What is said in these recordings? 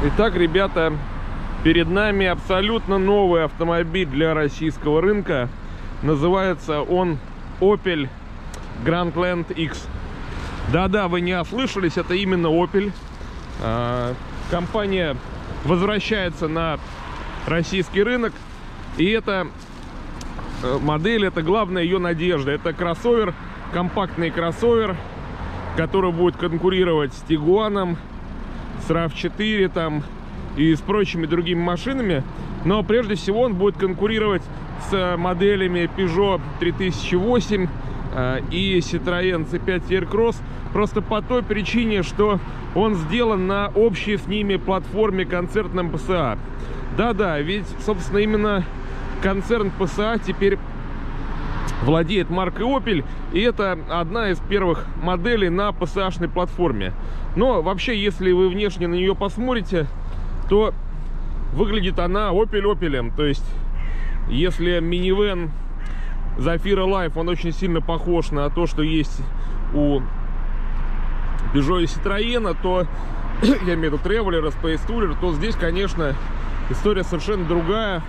Итак, ребята, перед нами абсолютно новый автомобиль для российского рынка. Называется он Opel Grandland X. Да-да, вы не ослышались, это именно Opel. Компания возвращается на российский рынок. И эта модель, это главная ее надежда. Это кроссовер, компактный кроссовер, который будет конкурировать с Tiguan, с RAV4 там и с прочими другими машинами. Но прежде всего он будет конкурировать с моделями Peugeot 3008 и Citroën C5 Aircross, просто по той причине, что он сделан на общей с ними платформе концерном PSA. Да-да, ведь, собственно, именно концерн PSA теперь владеет маркой Opel, и это одна из первых моделей на PSA-шной платформе. Но вообще, если вы внешне на нее посмотрите, то выглядит она Opel-Opel'ем. То есть, если минивэн Zafira Life, он очень сильно похож на то, что есть у Peugeot и Citroën, то, я имею в виду Traveler, Space Tourer, то здесь, конечно, история совершенно другая.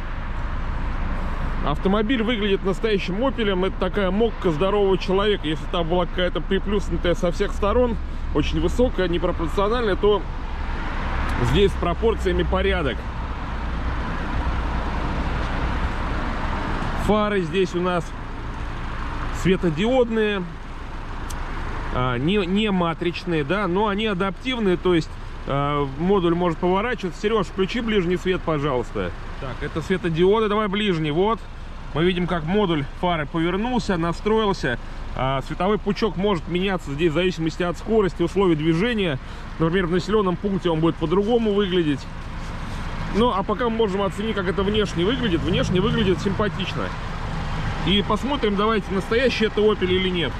Автомобиль выглядит настоящим Opel'ем. Это такая мокка здорового человека. Если там была какая-то приплюснутая со всех сторон, очень высокая, непропорциональная, то здесь с пропорциями порядок. Фары здесь у нас светодиодные, не матричные, да, но они адаптивные, то есть модуль может поворачиваться. Сереж, включи ближний свет, пожалуйста. Так, это светодиоды, давай ближний. Вот, мы видим, как модуль фары повернулся, настроился. Световой пучок может меняться здесь в зависимости от скорости, условий движения. Например, в населенном пункте он будет по-другому выглядеть. Ну, а пока мы можем оценить, как это внешне выглядит. Внешне выглядит симпатично. И посмотрим, давайте, настоящий это Opel или нет.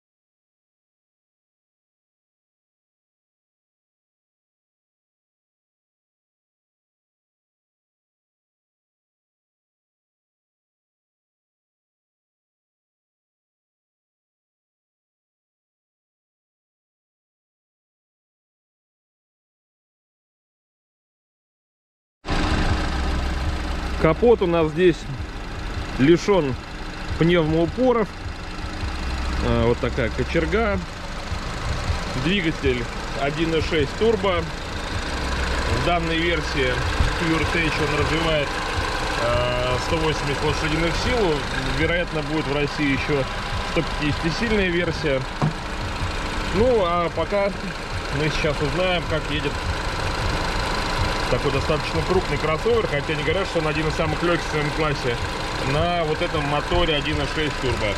Капот у нас здесь лишен пневмоупоров. Вот такая кочерга. Двигатель 1.6 турбо. В данной версии PureTech он развивает 180 лошадиных сил. Вероятно, будет в России еще 150-сильная версия. Ну, а пока мы сейчас узнаем, как едет такой достаточно крупный кроссовер, хотя не говорят, что он один из самых легких в своем классе, на вот этом моторе 1.6 турбо.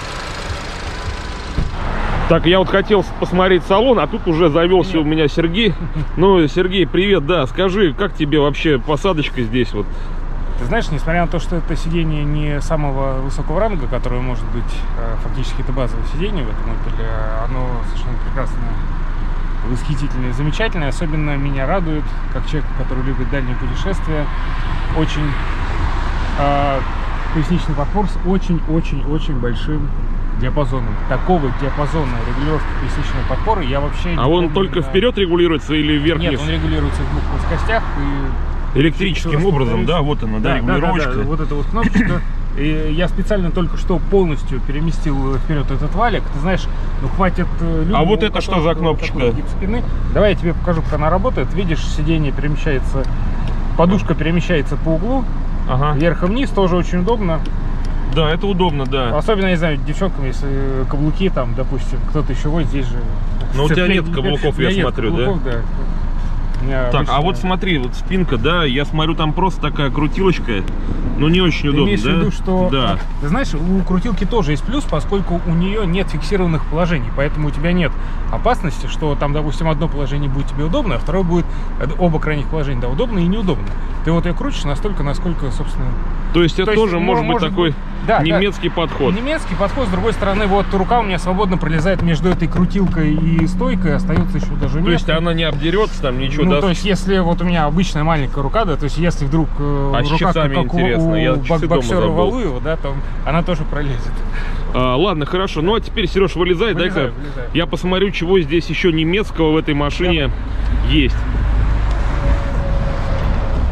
Так, я вот хотел посмотреть салон, а тут уже завелся у меня Сергей. Ну, Сергей, привет, да, скажи, как тебе вообще посадочка здесь вот? Ты знаешь, несмотря на то, что это сиденье не самого высокого ранга, которое может быть фактически это базовое сиденье в этом Opel, оно совершенно прекрасное, восхитительное, замечательное. Особенно меня радует, как человек, который любит дальние путешествия, очень поясничный подпор с очень-очень-очень большим диапазоном. Такого диапазона регулировки поясничного подпора я вообще не помню. Он только вперед регулируется или вверх-вниз? Нет, он регулируется в двух плоскостях и электрическим образом, да, вот она, да, регулировочка. Да, вот эта вот кнопочка. И я специально только что полностью переместил вперед этот валик. Ты знаешь, ну хватит людям. А вот это что за кнопочка? Спины. Давай я тебе покажу, как она работает. Видишь, сиденье перемещается, подушка перемещается по углу, вверх и вниз, тоже очень удобно. Да, это удобно, да. Особенно, не знаю, девчонкам, если каблуки там, допустим, кто-то еще вот здесь же. Но у тебя нет каблуков, я смотрю, да? Так, а вот смотри, вот спинка, да, я смотрю, там просто такая крутилочка, но не очень удобно, имеешь в виду, что, да. Ты знаешь, у крутилки тоже есть плюс, поскольку у нее нет фиксированных положений, поэтому у тебя нет опасности, что там, допустим, одно положение будет тебе удобно, а второе будет, оба крайних положения, да, удобно и неудобно. Ты вот ее крутишь настолько, насколько, собственно... То есть это тоже может быть такой немецкий подход. Немецкий подход, с другой стороны, вот рука у меня свободно пролезает между этой крутилкой и стойкой, остается еще даже место. То есть она не обдерется там, ничего, ну, то есть если вот у меня обычная маленькая рука, да, то есть если вдруг рука как у боксера Валуева, да, то она тоже пролезет. Ладно, хорошо, ну а теперь, Сереж, вылезай, дай-ка я посмотрю, чего здесь еще немецкого в этой машине есть.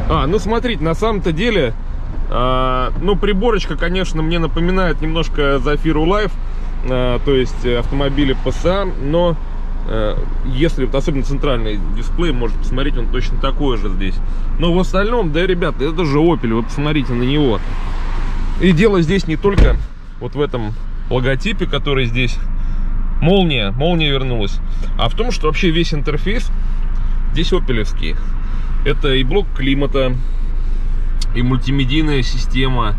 Ну смотрите, на самом-то деле, ну, приборочка, конечно, мне напоминает немножко Zafira Life, то есть автомобили PSA, но если, вот, особенно центральный дисплей, можете посмотреть, он точно такой же здесь. Но в остальном, да, ребята, это же Opel, вы посмотрите на него. И дело здесь не только вот в этом логотипе, который здесь, молния вернулась, а в том, что вообще весь интерфейс здесь опелевский. Это и блок климата, и мультимедийная система,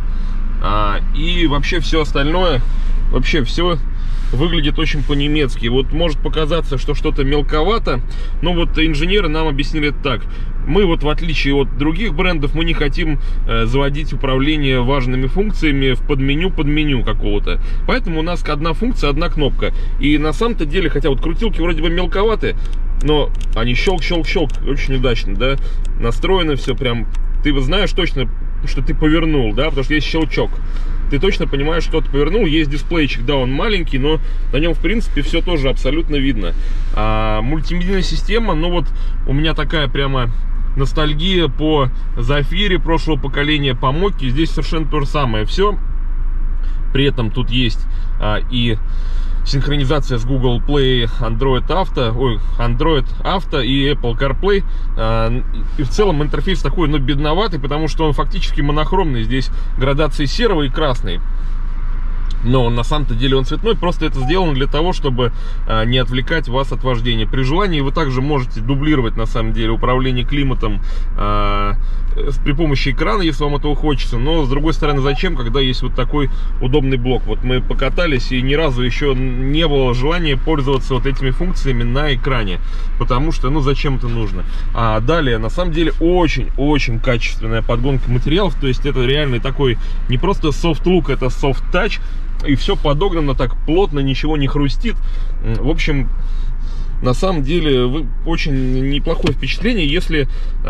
и вообще все остальное, вообще все выглядит очень по-немецки. Вот может показаться, что что-то мелковато, но вот инженеры нам объяснили это так. Мы вот, в отличие от других брендов, мы не хотим заводить управление важными функциями в подменю какого-то. Поэтому у нас одна функция, одна кнопка. И на самом-то деле, хотя вот крутилки вроде бы мелковаты, но они щелк-щелк-щелк, очень удачно, да, настроено все прям. Ты знаешь точно, что ты повернул, да, потому что есть щелчок. Ты точно понимаешь, что ты повернул. Есть дисплейчик, да, он маленький, но на нем, в принципе, все тоже абсолютно видно. Мультимедийная система, ну вот у меня такая прямо ностальгия по Zafira прошлого поколения, по Mokka. Здесь совершенно то же самое все. При этом тут есть и синхронизация с Google Play, Android Auto и Apple CarPlay. И в целом интерфейс такой, ну, бедноватый, потому что он фактически монохромный. Здесь градации серого и красный. Но на самом-то деле он цветной, просто это сделано для того, чтобы не отвлекать вас от вождения. При желании вы также можете дублировать, на самом деле, управление климатом при помощи экрана, если вам этого хочется. Но, с другой стороны, зачем, когда есть вот такой удобный блок? Вот мы покатались, и ни разу еще не было желания пользоваться вот этими функциями на экране. Потому что, ну, зачем это нужно? Далее, на самом деле, очень-очень качественная подгонка материалов. То есть это реальный такой, не просто soft look, это soft touch. И все подогнано так плотно, ничего не хрустит. В общем, на самом деле, очень неплохое впечатление, если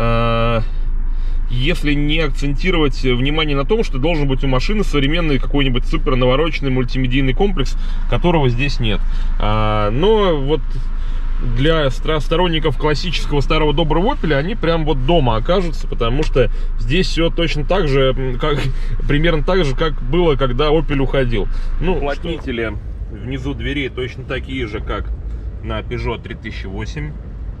не акцентировать внимание на том, что должен быть у машины современный какой-нибудь супер навороченный мультимедийный комплекс, которого здесь нет. Но вот для сторонников классического старого доброго Opel они прям вот дома окажутся, потому что здесь все точно так же, примерно так же, как было, когда Opel уходил. Ну, уплотнители внизу дверей точно такие же, как на Peugeot 3008.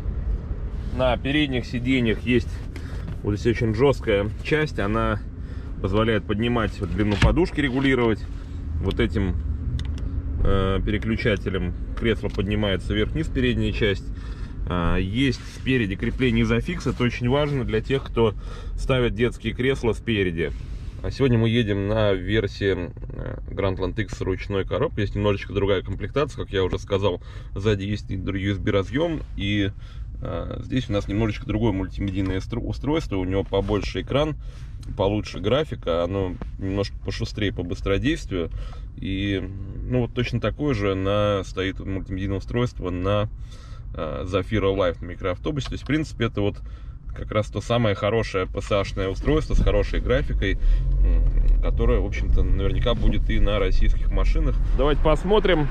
На передних сиденьях есть вот здесь очень жесткая часть, она позволяет поднимать вот длину подушки, регулировать вот этим переключателем. Кресло поднимается вверх-вниз, передняя часть. Есть спереди крепление Isofix. Это очень важно для тех, кто ставит детские кресла спереди. А сегодня мы едем на версии Grandland X с ручной коробкой. Есть немножечко другая комплектация, как я уже сказал. Сзади есть USB разъем, и здесь у нас немножечко другое мультимедийное устройство. У него побольше экран, получше графика, оно немножко пошустрее по быстродействию. И ну вот точно такое же стоит мультимедийное устройство на Zafira Life, на микроавтобусе. То есть, в принципе, это вот как раз то самое хорошее PSA-шное устройство с хорошей графикой, которое, в общем-то, наверняка будет и на российских машинах. Давайте посмотрим.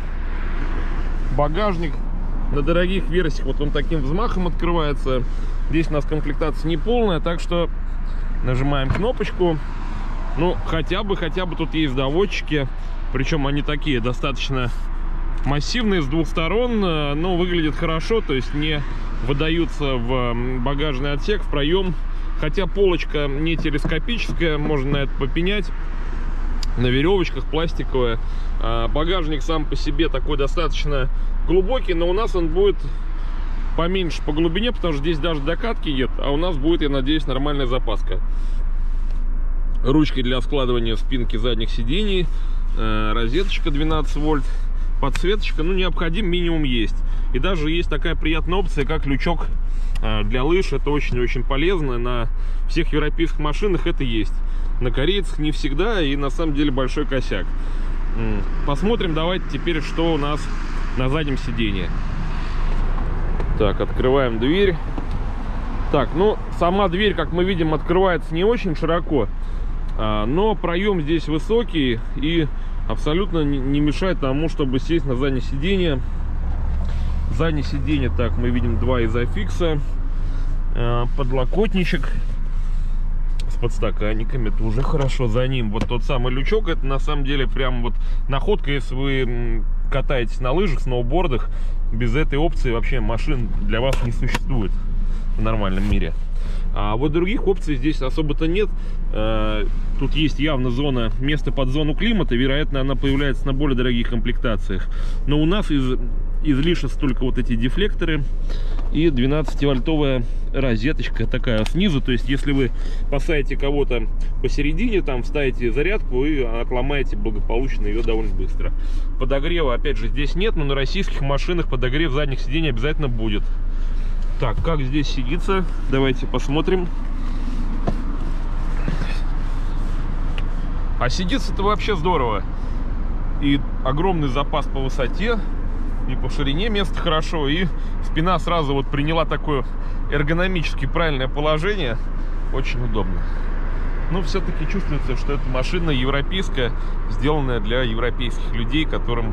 Багажник на дорогих версиях вот он таким взмахом открывается. Здесь у нас комплектация не полная, так что нажимаем кнопочку. Ну, хотя бы тут есть доводчики. Причем они такие достаточно массивные с двух сторон, но выглядят хорошо, то есть не выдаются в багажный отсек, в проем. Хотя полочка не телескопическая, можно на это попенять. На веревочках, пластиковая. Багажник сам по себе такой достаточно глубокий, но у нас он будет поменьше по глубине, потому что здесь даже докатки нет, а у нас будет, я надеюсь, нормальная запаска. Ручки для складывания спинки задних сидений, розеточка 12 вольт, подсветочка, ну, необходим минимум есть. И даже есть такая приятная опция, как лючок для лыж. Это очень-очень полезно. На всех европейских машинах это есть. На корейцах не всегда, и на самом деле большой косяк. Посмотрим давайте теперь, что у нас на заднем сиденье. Так, открываем дверь. Так, ну, сама дверь, как мы видим, открывается не очень широко, но проем здесь высокий и абсолютно не мешает тому, чтобы сесть на заднее сиденье. Заднее сиденье, так, мы видим два Isofix, подлокотничек. подстаканниками, это уже хорошо. За ним вот тот самый лючок, это на самом деле прям вот находка, если вы катаетесь на лыжах, сноубордах. Без этой опции вообще машин для вас не существует в нормальном мире. А вот других опций здесь особо-то нет. Тут есть явно зона, место под зону климата. Вероятно, она появляется на более дорогих комплектациях. Но у нас из излишеств только вот эти дефлекторы и 12-вольтовая розеточка такая снизу. То есть, если вы посадите кого-то посередине, там вставите зарядку и отломаете благополучно ее довольно быстро. Подогрева, опять же, здесь нет, но на российских машинах подогрев задних сидений обязательно будет. Так, как здесь сидится? Давайте посмотрим. А сидится-то вообще здорово. И огромный запас по высоте, и по ширине места хорошо, и спина сразу вот приняла такое эргономически правильное положение. Очень удобно. Но все-таки чувствуется, что эта машина европейская, сделанная для европейских людей, которым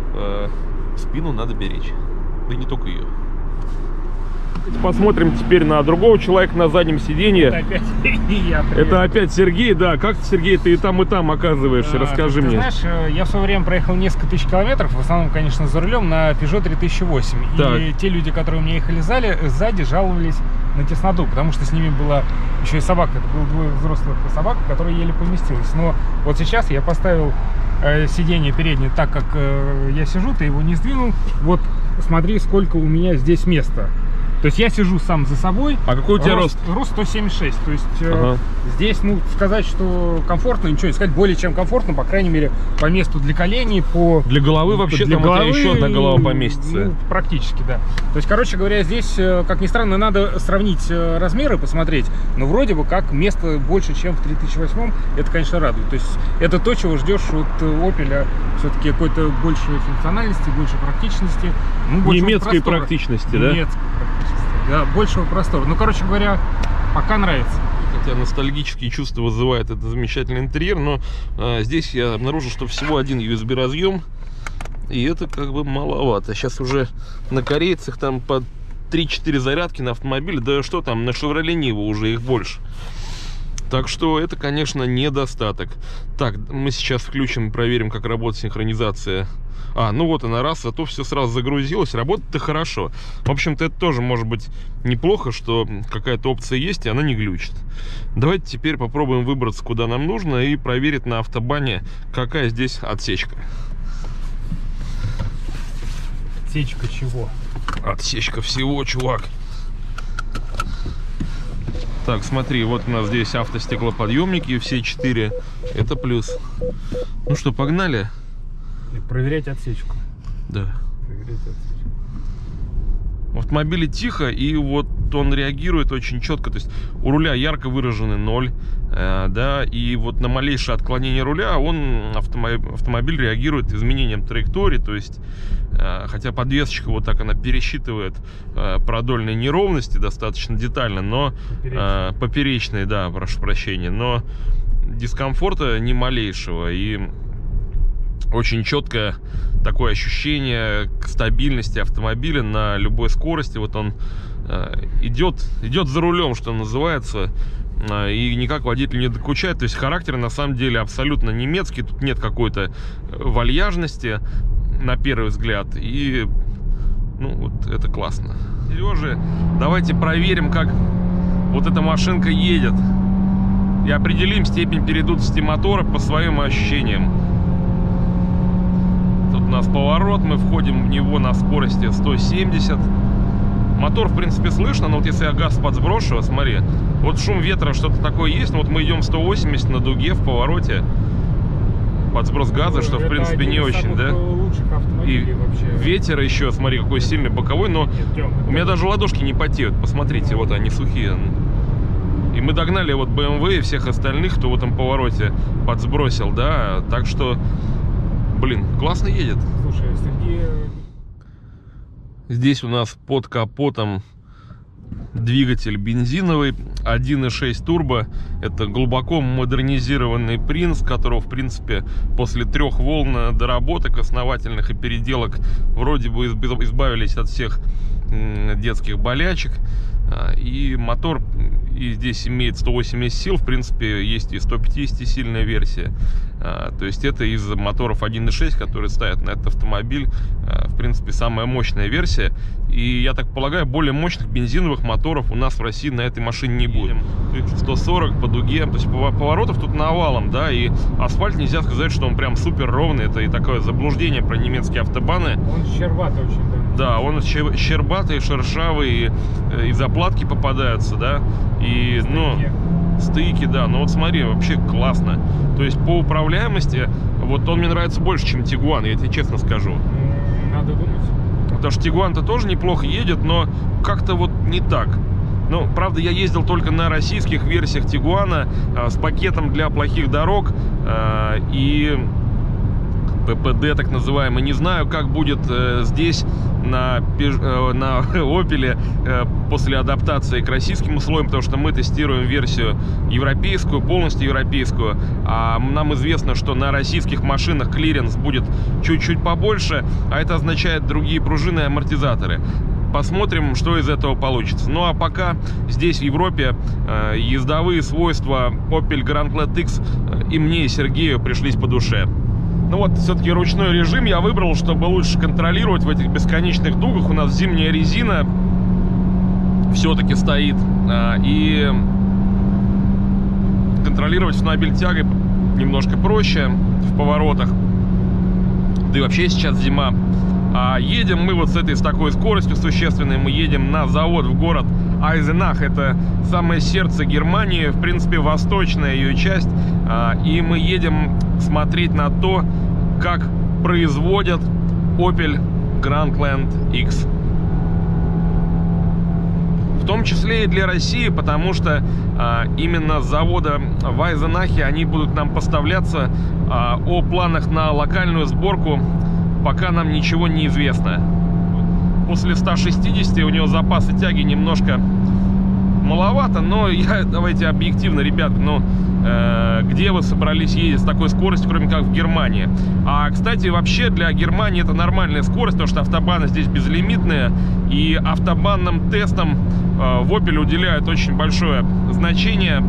спину надо беречь. Да и не только ее. Посмотрим теперь на другого человека на заднем сиденье. Это опять я. Это опять Сергей, да. Как ты, Сергей, ты и там оказываешься? Расскажи мне. Ты знаешь, я в свое время проехал несколько тысяч километров, в основном, конечно, за рулем на Peugeot 3008. Так. И те люди, которые у меня ехали сзади, жаловались на тесноту, потому что с ними была еще и собака. Это было двое взрослых собак, которые еле поместились. Но вот сейчас я поставил сиденье переднее так, как я сижу, ты его не сдвинул. Вот смотри, сколько у меня здесь места. То есть я сижу сам за собой. А какой у тебя рост? Рост 176. То есть здесь, ну, сказать, что комфортно, ничего не сказать, более чем комфортно, по крайней мере, по месту для коленей, по... Для головы вообще для там головы, у тебя еще одна голова поместится. Ну, практически, да. То есть, короче говоря, здесь, как ни странно, надо сравнить размеры, посмотреть, но вроде бы как место больше, чем в 3008, это, конечно, радует. То есть это то, чего ждешь от Opel, все-таки какой-то большей функциональности, больше практичности. Ну, немецкой практичности, да? Немецкой практичности. Да, большего простора. Ну, короче говоря, пока нравится. Хотя ностальгические чувства вызывает этот замечательный интерьер, но здесь я обнаружил, что всего один USB разъем, и это как бы маловато. Сейчас уже на корейцах там по 3-4 зарядки на автомобиле, да что там, на Chevrolet Niva уже их больше. Так что это, конечно, недостаток. Так, мы сейчас включим и проверим, как работает синхронизация. Ну вот она раз, а то все сразу загрузилось. Работает-то хорошо. В общем-то, это тоже может быть неплохо, что какая-то опция есть, и она не глючит. Давайте теперь попробуем выбраться, куда нам нужно, и проверить на автобане, какая здесь отсечка. Отсечка чего? Отсечка всего, чувак. Так, смотри, вот у нас здесь автостеклоподъемники, все 4. Это плюс. Ну что, погнали? И проверять отсечку. Да. Проверять отсечку. В автомобиле тихо, и вот он реагирует очень четко. То есть у руля ярко выраженный 0, да, и вот на малейшее отклонение руля автомобиль реагирует изменением траектории. То есть, хотя подвесочка вот так она пересчитывает продольные неровности достаточно детально, но поперечные, да, прошу прощения, но дискомфорта ни малейшего. И очень четкое такое ощущение стабильности автомобиля на любой скорости. Вот он идет за рулем, что называется, и никак водитель не докучает. То есть характер на самом деле абсолютно немецкий. Тут нет какой-то вальяжности на первый взгляд. И ну вот это классно. Сережа, давайте проверим, как вот эта машинка едет, и определим степень передутости мотора по своим ощущениям. Тут у нас поворот, мы входим в него на скорости 170. Мотор, в принципе, слышно, но вот если я газ подсброшу, смотри, вот шум ветра, что-то такое есть, но вот мы идем 180 на дуге в повороте. Подсброс газа, что, в принципе, не очень, да? И вообще. Ветер еще, смотри, какой сильный боковой, но у меня даже ладошки не потеют. Посмотрите, вот они сухие. И мы догнали вот BMW и всех остальных, кто в этом повороте подсбросил, да? Так что... Блин, классно едет. Слушай, среди... Здесь у нас под капотом двигатель бензиновый, 1.6 турбо. Это глубоко модернизированный Принц, которого, в принципе, после 3 волн доработок основательных и переделок вроде бы избавились от всех детских болячек. И мотор и здесь имеет 180 сил. В принципе, есть и 150-сильная версия. То есть это из моторов 1.6, которые ставят на этот автомобиль. В принципе, самая мощная версия. И, я так полагаю, более мощных бензиновых моторов у нас в России на этой машине не будет. 140 по дуге, то есть поворотов тут навалом, да, и асфальт нельзя сказать, что он прям супер ровный. Это и такое заблуждение про немецкие автобаны. Он щербатый очень, да. Да, он щербатый, шершавый, и заплатки попадаются, да, и, ну, стыки, да, но вот смотри, вообще классно. То есть по управляемости, вот он мне нравится больше, чем Тигуан, я тебе честно скажу. Надо думать. Потому что Тигуан-то тоже неплохо едет, но как-то вот не так. Ну, правда, я ездил только на российских версиях Тигуана с пакетом для плохих дорог и ППД, так называемый. Не знаю, как будет здесь на Opel после адаптации к российским условиям, потому что мы тестируем версию европейскую, полностью европейскую. А нам известно, что на российских машинах клиренс будет чуть-чуть побольше, а это означает другие пружины и амортизаторы. Посмотрим, что из этого получится. Ну а пока здесь, в Европе, ездовые свойства Opel Grandland X и мне, и Сергею пришлись по душе. Ну вот, все-таки ручной режим я выбрал, чтобы лучше контролировать в этих бесконечных дугах. У нас зимняя резина все-таки стоит. И контролировать автомобиль тягой немножко проще в поворотах. Да и вообще сейчас зима. А едем мы вот с такой скоростью существенной. Мы едем на завод в город Айзенах. Это самое сердце Германии, в принципе, восточная ее часть. И мы едем смотреть на то, как производят Opel Grandland X. В том числе и для России, потому что именно с завода в Айзенахе они будут нам поставляться. О планах на локальную сборку пока нам ничего не известно. После 160 у него запасы тяги немножко маловато, но давайте объективно, ребят, ну, где вы собрались ездить с такой скоростью, кроме как в Германии? А, кстати, вообще для Германии это нормальная скорость, потому что автобаны здесь безлимитные, и автобанным тестам в Opel уделяют очень большое значение,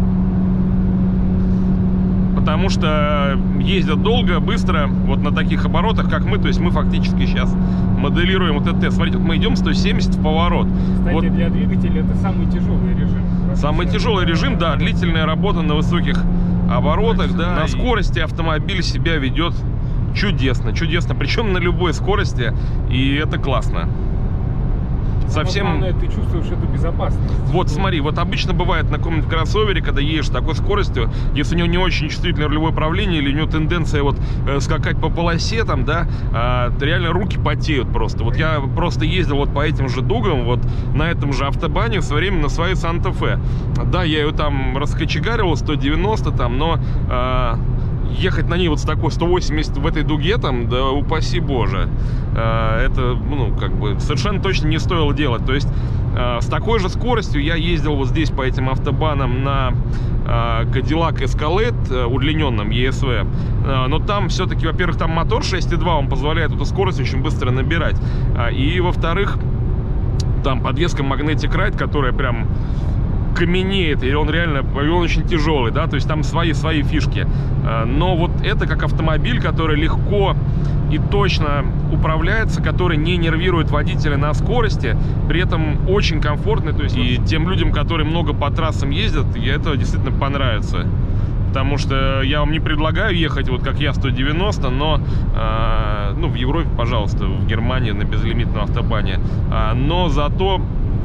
потому что ездят долго, быстро, вот на таких оборотах, как мы. То есть мы фактически сейчас моделируем вот этот тест. Смотрите, вот мы идем 170 в поворот. Кстати, вот. Для двигателя это самый тяжелый режим. Самый тяжелый режим, да, длительная работа на высоких оборотах, да. На скорости автомобиль себя ведет чудесно, чудесно, причем на любой скорости, и это классно. Совсем... Главное, ты чувствуешь эту безопасность. Вот смотри, вот обычно бывает на каком-нибудь кроссовере, когда едешь с такой скоростью, если у него не очень чувствительное рулевое управление, или у него тенденция вот скакать по полосе там, да, реально руки потеют просто. Вот я просто ездил вот по этим же дугам, вот на этом же автобане в свое время на своей Санта-Фе. Да, я ее там раскочегарил, 190 там, но... ехать на ней вот с такой 180 в этой дуге, там, да упаси боже, это, ну, как бы, совершенно точно не стоило делать. То есть, с такой же скоростью я ездил вот здесь по этим автобанам на Cadillac Escalade удлиненном ESV, но там все-таки, во-первых, там мотор 6.2, он позволяет эту скорость очень быстро набирать, и, во-вторых, там подвеска Magnetic Ride, которая прям... каменеет, и он реально, он очень тяжелый, да, то есть там свои фишки. Но вот это как автомобиль, который легко и точно управляется, который не нервирует водителя на скорости, при этом очень комфортный, то есть и тем людям, которые много по трассам ездят, это действительно понравится. Потому что я вам не предлагаю ехать, вот как я, 190, но, ну, в Европе, пожалуйста, в Германии на безлимитном автобане. Но зато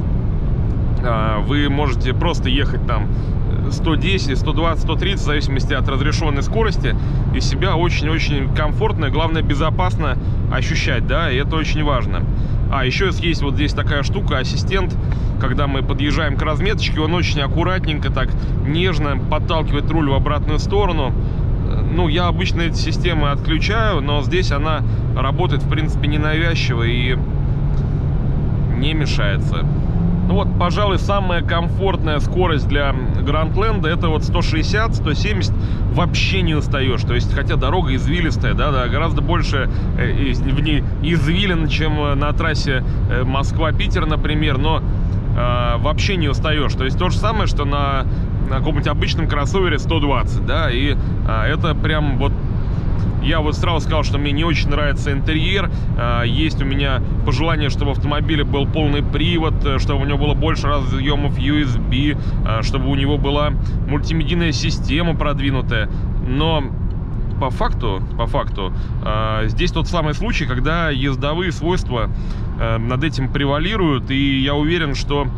вы можете просто ехать там 110, 120, 130, в зависимости от разрешенной скорости, и себя очень-очень комфортно, главное, безопасно ощущать, да, и это очень важно. А еще есть вот здесь такая штука, ассистент, когда мы подъезжаем к разметочке, он очень аккуратненько, так нежно подталкивает руль в обратную сторону. Ну, я обычно эти системы отключаю, но здесь она работает, в принципе, ненавязчиво и не мешается. Ну вот, пожалуй, самая комфортная скорость для Grandland это вот 160, 170, вообще не устаешь. То есть, хотя дорога извилистая, да, гораздо больше в ней извилин, чем на трассе Москва-Питер, например, но вообще не устаешь. То есть то же самое, что на каком-нибудь обычном кроссовере 120, да, и это прям вот... Я вот сразу сказал, что мне не очень нравится интерьер. Есть у меня пожелание, чтобы в автомобиле был полный привод, чтобы у него было больше разъемов USB, чтобы у него была мультимедийная система продвинутая. Но по факту, здесь тот самый случай, когда ездовые свойства над этим превалируют, и я уверен, что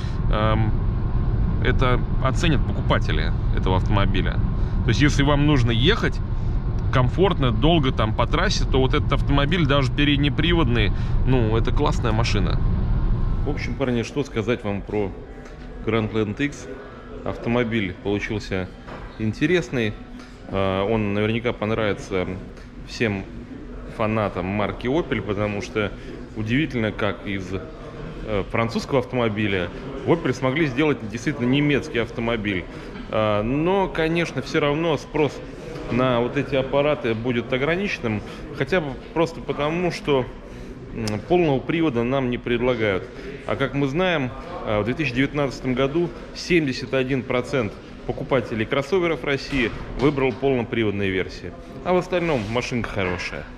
это оценят покупатели этого автомобиля. То есть, если вам нужно ехать комфортно, долго там по трассе, то вот этот автомобиль, даже переднеприводный, ну, это классная машина. В общем, парни, что сказать вам про Grandland X. Автомобиль получился интересный. Он наверняка понравится всем фанатам марки Opel, потому что удивительно, как из французского автомобиля в Opel смогли сделать действительно немецкий автомобиль. Но, конечно, все равно спрос на вот эти аппараты будет ограниченным, хотя бы просто потому, что полного привода нам не предлагают. А как мы знаем, в 2019 году 71% покупателей кроссоверов России выбрал полноприводные версии. А в остальном машинка хорошая.